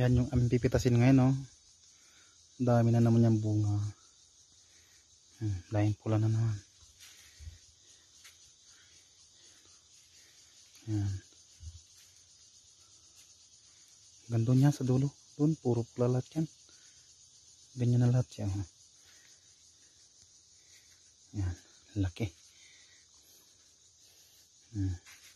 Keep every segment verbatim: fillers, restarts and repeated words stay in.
Yan yung aming pipitasin ngayon, no. Dami na naman yung bunga. Hmm, lain pula na naman. Yan. Ganda niya sa dulo. Doon, puro pula lahat yan. Ganyan na lahat siya. Yan, laki. Hmm.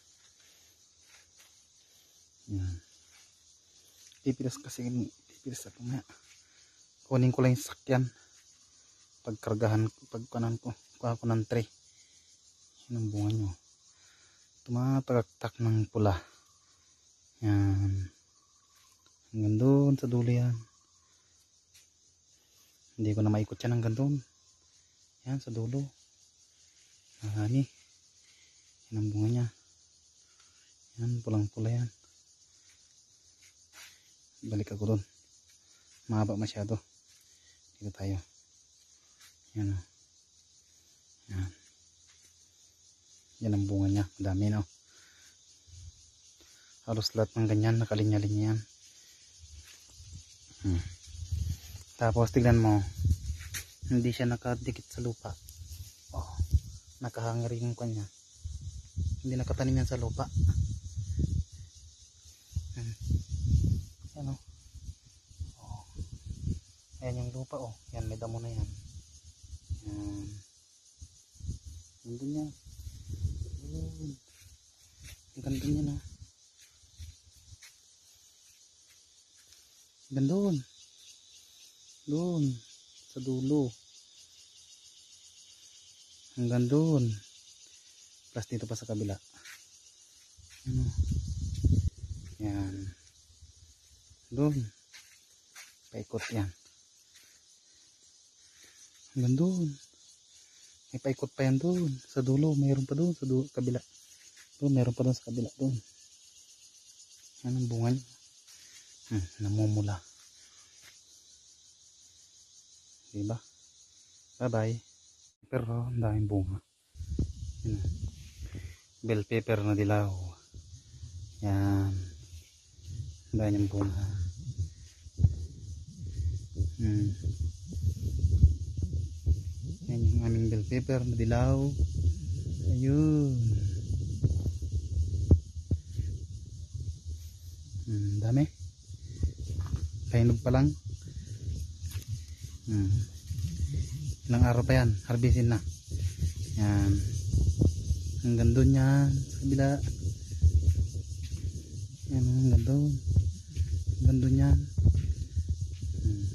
Yan. Pipitas kasi, pipitas ako nga. Kunin ko lang yung sakyan. Pagkargahan, pagkanan ko, kuha ko ng tray. Yan ang bunga nyo. Tumatagaktak ng pula. Yan. Hanggang doon sa dulo yan. Hindi ko na maikot yan hanggang doon. Yan sa dulo. Mahani. Yan ang bunga niya. Yan, pulang pula yan. Balik ako doon. Mahaba masyado. Dito tayo. Yan o. Yan. Yan ang bunga niya. Madami, no. Halos lahat ng ganyan nakalinya-linya yan. Hmm. Tapos tignan mo, hindi siya nakadikit sa lupa. Oh, nakahangir yung kanya. Hindi nakatanim yan sa lupa. Hmm. Yan o. Oh. Ayan yung lupa, oh. Yan, may damo na yan. Yan. Ganda niya. Ang ganda niya, no. Ganda doon. Doon. Sa dulo. Hanggang doon. Plus dito pa sa kabila. Ano? Yan. Doon. Paikot yan. Hanggang doon. May paikot pa yan doon. Sa dulo. Mayroon pa doon. Sa dulo, kabila. Doon. Mayroon pa doon sa kabila. Doon. Yan ang bunga niya. Hmm, namumula. Diba? Bye bye. Pero ang daming bunga. Yan. Bell pepper na dilaw. Yan. Ang daming bunga. Hmm. Yan yung aming bell pepper na dilaw. Ayun. Hmm, dami. Kainog pa lang. Hmm. Ilang araw pa yan, harbisin na. Yan. Hanggang doon yan, sa kabila. Yan, hanggang doon. Hanggang doon yan. Hmm.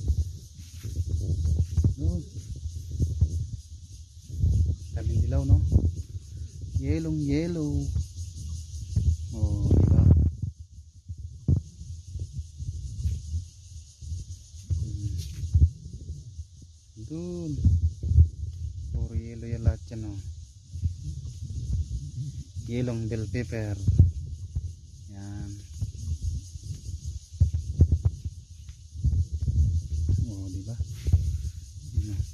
Doon. Daming dilaw, no? Yellow, yellow. Oh, diba? Doon. Puro yellow yan lahat yan, oh. Yellow bell pepper. Yan. Oh, diba? Yan, oh.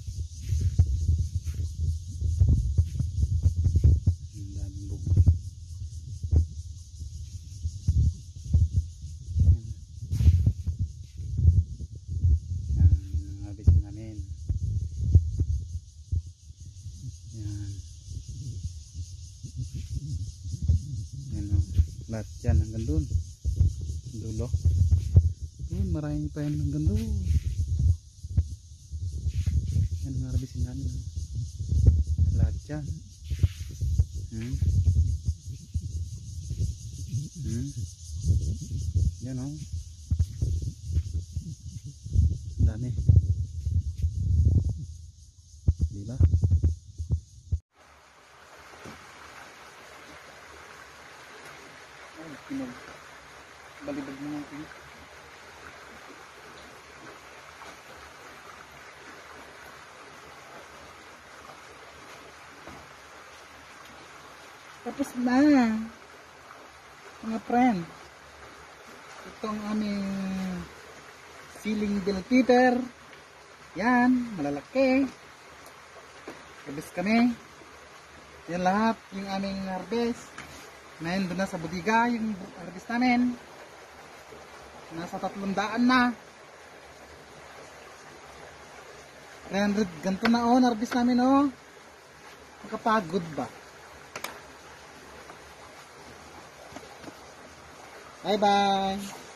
Ang daming bunga. Yan. Yan ang habisin namin. Yan. Yan, o. Lahat yan hanggang doon. Dulo. Doon, maraming pa yan hanggang doon. Yan ang harbisin namin, o. Lahat yan. Hmm. Hmm. Yan, o. Dami. Diba? Ay, pinag balibag mo natin. Tapos na, mga friend. Itong aming ceiling bell pepper. Yan, malalaki. Harvest kami. Yan lahat yung aming harvest. Ngayon doon na sa budiga yung harvest namin. Nasa tatlong daan na. three hundred ganito na oh, narbis namin oh. Nakapagod ba? Bye bye.